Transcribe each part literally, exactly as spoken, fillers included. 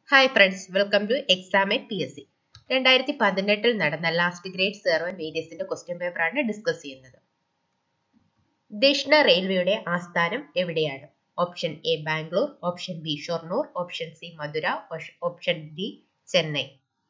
Hi friends, welcome to exam P S C. രണ്ടായിരത്തി പതിനെട്ടിൽ നടന്ന ലാസ്റ്റ് ഗ്രേഡ് സെർവൻ വേരിയസിന്റെ ക്വസ്റ്റ്യൻ പേപ്പറാണ് ഡിസ്കസ് ചെയ്യുന്നത്. ദക്ഷിണ റെയിൽവേയുടെ ആസ്ഥാനം എവിടെയാണ്? Option A Bangalore, option B Shoranur, option C Madurai, option D Chennai.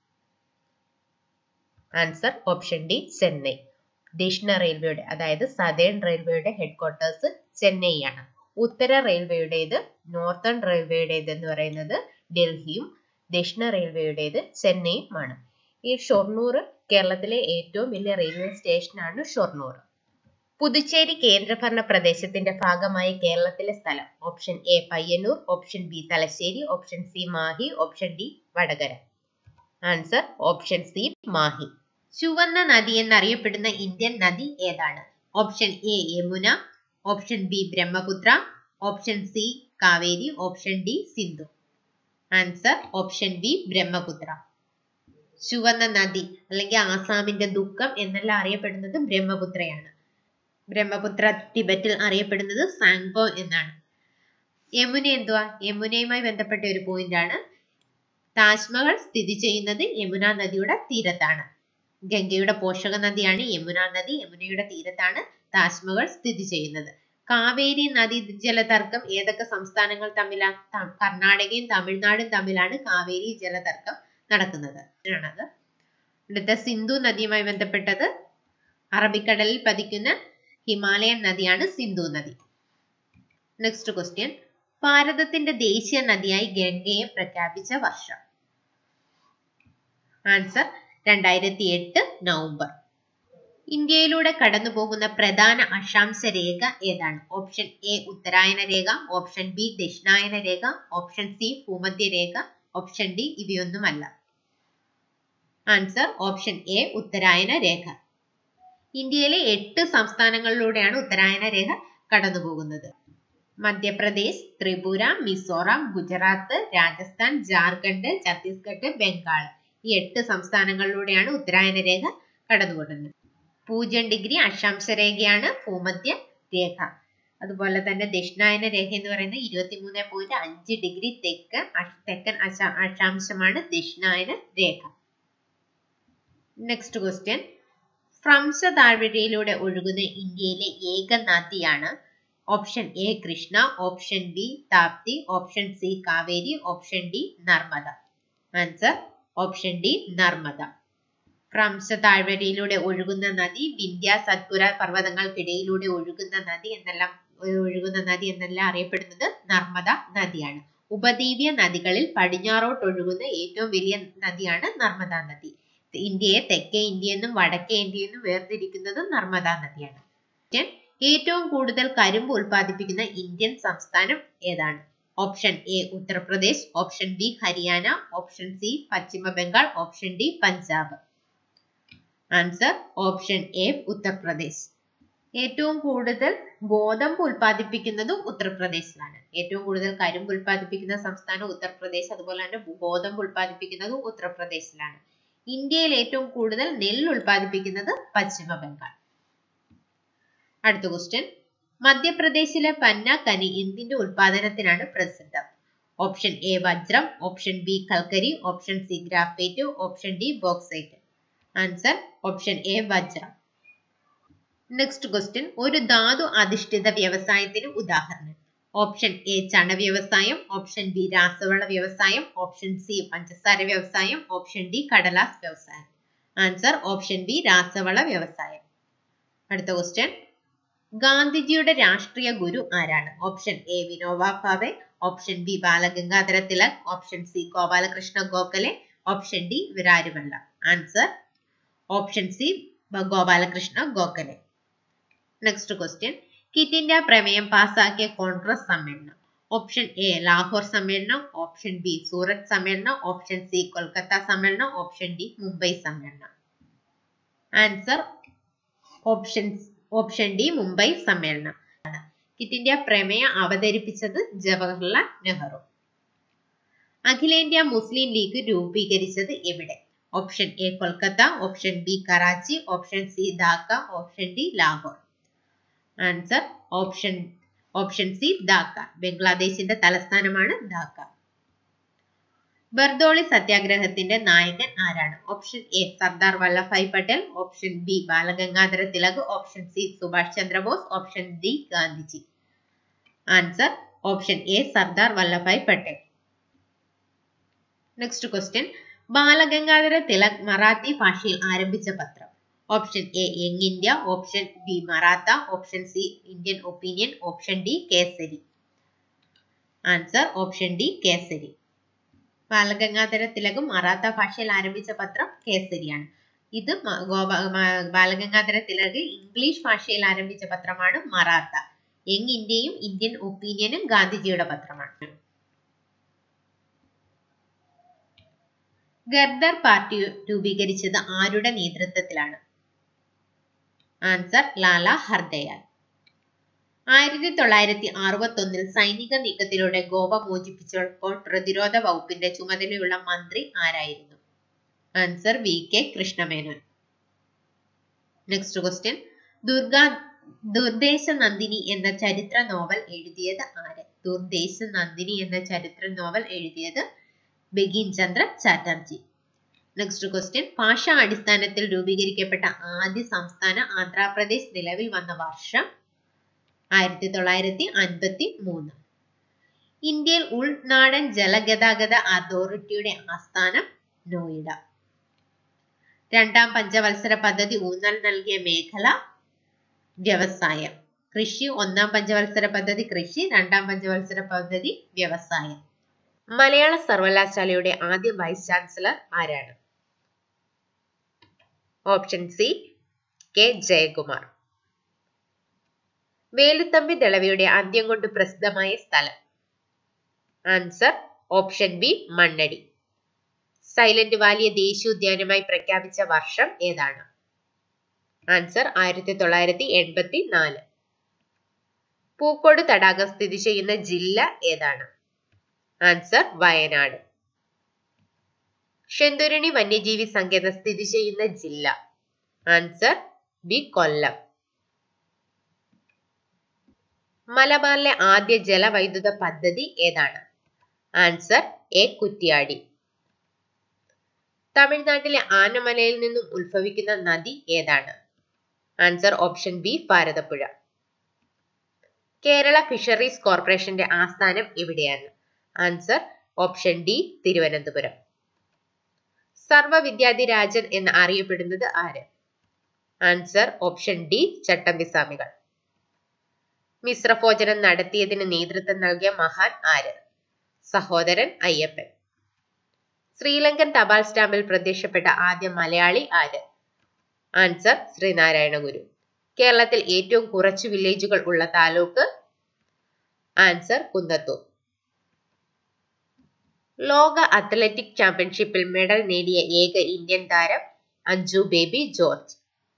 Answer option D Chennai. ദക്ഷിണ റെയിൽവേയുടെ അതായത് സതേൺ റെയിൽവേയുടെ ഹെഡ് ക്വാർട്ടേഴ്സ് ചെന്നൈയാണ്. ഉത്തര റെയിൽവേയുടേത് നോർത്തേൺ റെയിൽവേയുടേത് എന്ന് പറയുന്നത് ഡൽഹിയും ദക്ഷിണ റെയിൽവേയുടേത് ചെന്നൈയുമാണ്. ഈ ഷൊർണൂർ കേരളത്തിലെ ഏറ്റവും വലിയ റെയിൽവേ സ്റ്റേഷനാണ് ഷൊർണൂർ. പുതുച്ചേരി കേന്ദ്രഭരണ പ്രദേശത്തിന്റെ ഭാഗമായ കേരളത്തിലെ സ്ഥലം? Option A Payyanur, option B Thalassery, option C Mahe, option D Vatakara. Answer option C Mahe. ചുവന്ന നദി എന്നറിയപ്പെടുന്ന ഇന്ത്യൻ നദി ഏതാണ്? Option A Yamuna, option B Brahmaputra, option C Kaveri, option D Sindhu. Answer option B Brahmaputra. ചുവന്ന നദി അല്ലെങ്കിൽ ആസാമിന്റെ ദുഃഖം എന്നെല്ലാം അറിയപ്പെടുന്നത് ബ്രഹ്മപുത്രയാണ്. ബ്രഹ്മപുത്ര ടിബറ്റിൽ അറിയപ്പെടുന്നത് സാങ്പോ എന്നാണ്. യമുന എന്തുവാ? യമുനയുമായി ബന്ധപ്പെട്ട ഒരു പോയിന്റ് ആണ്. താജ്മഹൽ സ്ഥിതി ചെയ്യുന്നത് യമുന നദിയുടെ തീരത്താണ്. ഗംഗയുടെ പോഷക നദിയാണ് യമുന നദി. യമുനയുടെ തീരത്താണ് താജ്മഹൽ സ്ഥിതി ചെയ്യുന്നത്. കാവേരി നദി ജലതർക്കം ഏതൊക്കെ സംസ്ഥാനങ്ങൾ തമ്മിലാണ്? കർണാടകയും തമിഴ്നാടും തമ്മിലാണ് കാവേരി ജലതർക്കം നടക്കുന്നത്. ആണത്. അടുത്ത സിന്ധു നദിയുമായി ബന്ധപ്പെട്ടത് അറബിക്കടലിൽ പതിക്കുന്ന ഹിമാലയൻ നദിയാണ് സിന്ധു നദി. Next question. ഭാരതത്തിന്റെ ദേശീയ നദിയായി ഗംഗയെ പ്രഖ്യാപിച്ച വർഷം? ആൻസർ രണ്ടായിരത്തി എട്ട് നവംബർ. ഇന്ത്യയിലൂടെ കടന്നു പോകുന്ന പ്രധാന അക്ഷാംശ രേഖ ഏതാണ്? ഓപ്ഷൻ എ ഉത്തരായന രേഖ, ഓപ്ഷൻ ബി ദക്ഷിണായന രേഖ, ഓപ്ഷൻ സി ഭൂമധ്യ രേഖ, ഓപ്ഷൻ ഡി ഇവയൊന്നുമല്ല. ആൻസർ ഓപ്ഷൻ എ ഉത്തരായന രേഖ. ഇന്ത്യയിലെ എട്ട് സംസ്ഥാനങ്ങളിലൂടെയാണ് ഉത്തരായന രേഖ കടന്നു പോകുന്നത്. മധ്യപ്രദേശ്, ത്രിപുര, മിസോറാം, ഗുജറാത്ത്, രാജസ്ഥാൻ, ജാർഖണ്ഡ്, ഛത്തീസ്ഗഡ്, ബംഗാൾ. ഈ എട്ട് സംസ്ഥാനങ്ങളിലൂടെയാണ് ഉത്തരായന രേഖ കടന്നുപോകുന്നത്. പൂജ്യം ഡിഗ്രി അക്ഷാംശ രേഖയാണ് ഭൂമധ്യ രേഖ. അതുപോലെ തന്നെ ദക്ഷിണായന രേഖ എന്ന് പറയുന്നത് ഇരുപത്തിമൂന്ന് പോയിന്റ് അഞ്ച് ഡിഗ്രി തെക്ക് തെക്കൻ അക്ഷാംശമാണ് ദക്ഷിണായന രേഖ. Next question. ഫ്രംസ താഴ്വരയിലൂടെ ഒഴുകുന്ന ഇന്ത്യയിലെ ഏക നദിയാണ്? Option A Krishna, option B Tapti, option C Kaveri, option D Narmada. Answer option D Narmada. ഫ്രംസ താഴ്വരയിലൂടെ ഒഴുകുന്ന നദി, വിന്ധ്യ സത്പുര പർവ്വതങ്ങൾക്കിടയിലൂടെ ഒഴുകുന്ന നദി എന്നെല്ലാം ഒഴുകുന്ന നദി എന്നെല്ലാം അറിയപ്പെടുന്നത് നർമ്മദ നദിയാണ്. ഉപദ്വീപീയ നദികളിൽ പടിഞ്ഞാറോട്ട് ഒഴുകുന്ന ഏറ്റവും വലിയ നദിയാണ് നർമ്മദ നദി. ഇന്ത്യയെ തെക്കേ ഇന്ത്യയെന്നും വടക്കേ ഇന്ത്യയെന്നും വേർതിരിക്കുന്നതും നർമ്മദ നദിയാണ്. ഏറ്റവും കൂടുതൽ കരിമ്പ് ഉൽപ്പാദിപ്പിക്കുന്ന ഇന്ത്യൻ സംസ്ഥാനം ഏതാണ്? Option A Uttar Pradesh, option B Haryana, option C Paschim Bengal, option D Punjab. Answer option A Uttar Pradesh. ഏറ്റവും കൂടുതൽ ഗോതമ്പ് ഉൽപ്പാദിപ്പിക്കുന്നതും ഉത്തർപ്രദേശിലാണ്. ഏറ്റവും കൂടുതൽ കരിമ്പ് ഉൽപ്പാദിപ്പിക്കുന്ന സംസ്ഥാനം ഉത്തർപ്രദേശ്, അതുപോലെ തന്നെ ഗോതമ്പ് ഉൽപ്പാദിപ്പിക്കുന്നതും ഉത്തർപ്രദേശിലാണ്. ഇന്ത്യയിൽ ഏറ്റവും കൂടുതൽ നെല്ല് ഉൽപ്പാദിപ്പിക്കുന്നത് പശ്ചിമ ബംഗാൾ. അടുത്ത ക്വസ്റ്റ്യൻ. മധ്യപ്രദേശിലെ പന്ന ഖനി എന്തിന്റെ ഉൽപാദനത്തിനാണ് പ്രസിദ്ധം? ഓപ്ഷൻ എ വജ്രം, ഓപ്ഷൻ ബി കൽക്കരി, option C graphite, option D bauxite. Answer option A വജ്രം. Next question. ഒരു ധാതു അധിഷ്ഠിത വ്യവസായത്തിന് ഉദാഹരണം? ഓപ്ഷൻ എ ചണ വ്യവസായം, ഓപ്ഷൻ ബി രാസവള വ്യവസായം, ഓപ്ഷൻ സി പഞ്ചസാര വ്യവസായം, ഓപ്ഷൻ ഡി കടലാസ് വ്യവസായം. ആൻസർ ഓപ്ഷൻ ബി രാസവള വ്യവസായം. അടുത്ത ക്വസ്റ്റ്യൻ. ഗാന്ധിജിയുടെ രാഷ്ട്രീയ ഗുരു ആരാണ്? Option A Vinoba Bhave, option B Balagangadhara Tilak, option C Gopalakrishna Gokhale, option D വിരാരുമല്ല. Answer option C Gopalakrishna Gokhale. Next question. Quit India പ്രമേയം പാസാക്കിയ കോൺഗ്രസ് സമ്മേളനം? ഓപ്ഷൻ എ ലാഹോർ സമ്മേളനം, ഓപ്ഷൻ ബി സൂറത്ത് സമ്മേളനം, ഓപ്ഷൻ സി കൊൽക്കത്ത സമ്മേളനം, ഓപ്ഷൻ ഡി മുംബൈ സമ്മേളനം. Answer option option D Mumbai സമ്മേളനം. ക്വിറ്റ് ഇന്ത്യ പ്രമേയം അവതരിപ്പിച്ചത് ജവഹർലാൽ നെഹ്റു. അഖിലേന്ത്യാ മുസ്ലിം ലീഗ് രൂപീകരിച്ചത് എവിടെ? Option A Kolkata, option B Karachi, option C Dhaka, option D Lahore. Answer option option C Dhaka. ബംഗ്ലാദേശിന്റെ തലസ്ഥാനമാണ് ധാക്ക. ബർദോളി സത്യാഗ്രഹത്തിന്റെ നായകൻ ആരാണ്? Option A Sardar Vallabhbhai Patel, option B Balagangadhara Tilak, option C Subhash Chandra Bose, option D Gandhiji. Answer option A Sardar Vallabhbhai Patel. Next question, Balagangadhara Tilak മറാത്തി ഭാഷയിൽ ആരംഭിച്ച പത്രം? Option A Young India, option B Maratha, option C Indian Opinion, option D Kesari. Answer option D Kesari. Balagangadhara Tilak Maratha ഭാഷയിൽ ആരംഭിച്ച പത്രം കേസരിയാണ്. ഇത് ബാലഗംഗാധര തിലക് ഇംഗ്ലീഷ് ഭാഷയിൽ ആരംഭിച്ച പത്രമാണ് മറാത്ത. യങ് ഇന്ത്യയും ഇന്ത്യൻ ഒപ്പീനിയനും ഗാന്ധിജിയുടെ പത്രമാണ്. ഗർദർ പാർട്ടി രൂപീകരിച്ചത് ആരുടെ നേതൃത്വത്തിലാണ്? ആൻസർ ലാല ഹർദയാൽ. ആയിരത്തി തൊള്ളായിരത്തി അറുപത്തി ഒന്നിൽ സൈനിക നീക്കത്തിലൂടെ ഗോവ മോചിപ്പിച്ചപ്പോൾ പ്രതിരോധ വകുപ്പിന്റെ ചുമതലയുള്ള മന്ത്രി ആരായിരുന്നു? Answer V K Krishna Menon. Next question, ദുർഗാ ദുർദേശ നന്ദിനി എന്ന ചരിത്ര നോവൽ എഴുതിയത് ആര്? ദുർദേശ നന്ദിനി എന്ന ചരിത്ര നോവൽ എഴുതിയത് ബങ്കിം ചന്ദ്ര ചാറ്റർജി. നെക്സ്റ്റ് ക്വസ്റ്റ്യൻ, ഭാഷാ അടിസ്ഥാനത്തിൽ രൂപീകരിക്കപ്പെട്ട ആദ്യ സംസ്ഥാന ആന്ധ്രാപ്രദേശ് നിലവിൽ വന്ന വർഷം? ആയിരത്തി തൊള്ളായിരത്തി അൻപത്തി മൂന്ന്. ഇന്ത്യയിൽ ഉൾനാടൻ ജലഗതാഗത അതോറിറ്റിയുടെ ആസ്ഥാനം നോയിഡ. രണ്ടാം പഞ്ചവത്സര പദ്ധതി ഊന്നൽ നൽകിയ മേഖല വ്യവസായം. കൃഷി. ഒന്നാം പഞ്ചവത്സര പദ്ധതി കൃഷി, രണ്ടാം പഞ്ചവത്സര പദ്ധതി വ്യവസായം. മലയാള സർവകലാശാലയുടെ ആദ്യ വൈസ് ചാൻസലർ ആരാണ്? Option C K Jayakumar. Veluthampi ദളവയുടെ അന്ത്യം കൊണ്ട് പ്രസിദ്ധമായ സ്ഥലം? Answer option B Mannadi. Silent വാലിയെ ദേശീയോദ്യാനമായി പ്രഖ്യാപിച്ച വർഷം ഏതാണ്? ആൻസർ ആയിരത്തി തൊള്ളായിരത്തി എൺപത്തി നാല്. പൂക്കോട് തടാകം സ്ഥിതി ചെയ്യുന്ന ജില്ല ഏതാണ്? ആൻസർ വയനാട്. ശെന്തുരണി വന്യജീവി സങ്കേതം സ്ഥിതി ചെയ്യുന്ന ജില്ല? Answer B Kollam. മലബാറിലെ ആദ്യ ജലവൈദ്യുത പദ്ധതി ഏതാണ്? Answer A Kuttiyadi. തമിഴ്നാട്ടിലെ ആനമലയിൽ നിന്നും ഉത്ഭവിക്കുന്ന നദി ഏതാണ്? Answer option B Bharathappuzha. Kerala fisheries കോർപ്പറേഷന്റെ ആസ്ഥാനം എവിടെയാണ്? Answer option D Thiruvananthapuram. സർവവിദ്യാധിരാജൻ എന്ന് അറിയപ്പെടുന്നത് ആര്? Answer option D Chattampiswamikal. മിശ്രഭോജനം നടത്തിയതിന് നേതൃത്വം നൽകിയ മഹാൻ ആര്? സഹോദരൻ അയ്യപ്പൻ. ശ്രീലങ്കൻ തപാൽ സ്റ്റാമ്പിൽ പ്രത്യക്ഷപ്പെട്ട ആദ്യ മലയാളി ആര്? ആൻസർ ശ്രീനാരായണ ഗുരു. കേരളത്തിൽ ഏറ്റവും കുറച്ച് വില്ലേജുകൾ ഉള്ള താലൂക്ക്? ആൻസർ കുന്നത്തൂർ. ലോക അത്ലറ്റിക് ചാമ്പ്യൻഷിപ്പിൽ മെഡൽ നേടിയ ഏക ഇന്ത്യൻ താരം അഞ്ജു ബേബി ജോർജ്.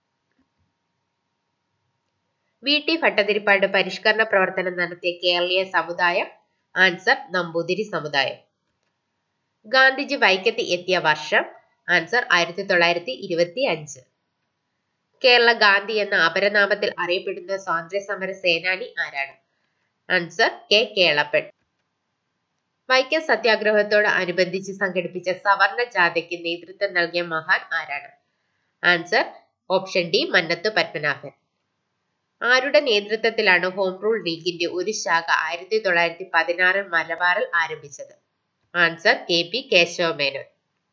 വി ടി ഭട്ടതിരിപ്പാട് പരിഷ്കരണ പ്രവർത്തനം നടത്തിയ കേരളീയ സമുദായം? ആൻസർ നമ്പൂതിരി സമുദായം. ഗാന്ധിജി വൈക്കത്ത് എത്തിയ വർഷം? ആൻസർ ആയിരത്തി തൊള്ളായിരത്തി ഇരുപത്തി അഞ്ച്. കേരള ഗാന്ധി എന്ന അപരനാമത്തിൽ അറിയപ്പെടുന്ന സ്വാതന്ത്ര്യ സമര സേനാനി ആരാണ്? Answer K Kelappan. വൈക്കം സത്യാഗ്രഹത്തോട് അനുബന്ധിച്ച് സംഘടിപ്പിച്ച സവർണ ജാഥയ്ക്ക് നേതൃത്വം നൽകിയ മഹാൻ ആരാണ്? Answer option D Mannathu Padmanabhan. ആരുടെ നേതൃത്വത്തിലാണ് ഹോം റൂൾ ലീഗിന്റെ ഒരു ശാഖ ആയിരത്തി തൊള്ളായിരത്തി പതിനാറിൽ മലബാറിൽ ആരംഭിച്ചത്? Answer K P Kesavamenon.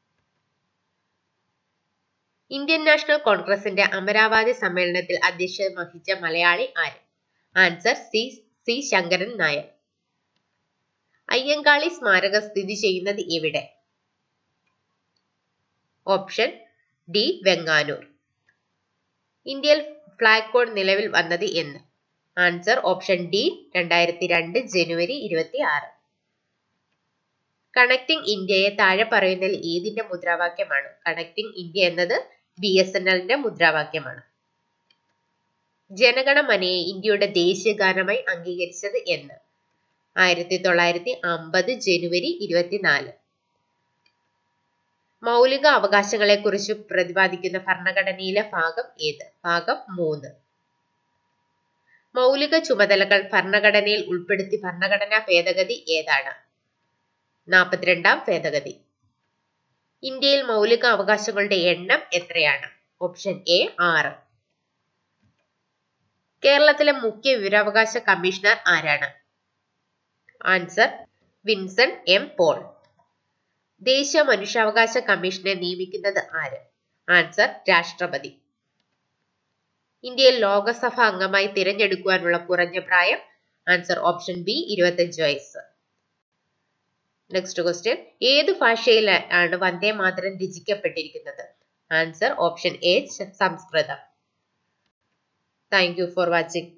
Indian national കോൺഗ്രസിന്റെ അമരാവതി സമ്മേളനത്തിൽ അധ്യക്ഷത വഹിച്ച മലയാളി ആര്? Answer C C Sankaran Nair. Ayyankali സ്മാരകം സ്ഥിതി ചെയ്യുന്നത് എവിടെ? Option D Venganoor. ഇന്ത്യയിൽ ഫ്ലാഗ് കോഡ് നിലവിൽ വന്നത് എന്ന്? ആൻസർ ഓപ്ഷൻ ഡി രണ്ടായിരത്തി രണ്ട് ജനുവരി ഇരുപത്തി ആറ്. കണക്ടിംഗ് ഇന്ത്യയെ താഴെ പറയുന്നതിൽ ഏതിന്റെ മുദ്രാവാക്യമാണ്? കണക്ടിംഗ് ഇന്ത്യ എന്നത് ബി എസ് എൻ എല്ലിന്റെ മുദ്രാവാക്യമാണ്. ജനഗണമനയെ ഇന്ത്യയുടെ ദേശീയ ഗാനമായി അംഗീകരിച്ചത് എന്ന്? ആയിരത്തി തൊള്ളായിരത്തി അമ്പത് ജനുവരി ഇരുപത്തിനാല്. മൗലിക അവകാശങ്ങളെ കുറിച്ച് പ്രതിപാദിക്കുന്ന ഭരണഘടനയിലെ ഭാഗം ഏത്? ഭാഗം മൂന്ന്. മൗലിക ചുമതലകൾ ഭരണഘടനയിൽ ഉൾപ്പെടുത്തി ഭരണഘടനാ ഭേദഗതി ഏതാണ്? നാൽപ്പത്തിരണ്ടാം ഭേദഗതി. ഇന്ത്യയിൽ മൗലിക അവകാശങ്ങളുടെ എണ്ണം എത്രയാണ്? ഓപ്ഷൻ എ ആറ്. കേരളത്തിലെ മുഖ്യ വിവരാവകാശ കമ്മീഷണർ ആരാണ്? Answer Vincent M Paul. ദേശീയ മനുഷ്യാവകാശ കമ്മീഷനെ നിയമിക്കുന്നത് ആര്? ആൻസർ രാഷ്ട്രപതി. ഇന്ത്യയിൽ ലോകസഭ അംഗമായി തിരഞ്ഞെടുക്കുവാനുള്ള കുറഞ്ഞ പ്രായം? ആൻസർ ഓപ്ഷൻ ബി ഇരുപത്തഞ്ച് വയസ്സ്. നെക്സ്റ്റ് ക്വസ്റ്റ്യൻ, ഏത് ഭാഷയിലാണ് വന്ദേ മാതരം രചിക്കപ്പെട്ടിരിക്കുന്നത്? Answer option A Sanskrit. Thank you for watching.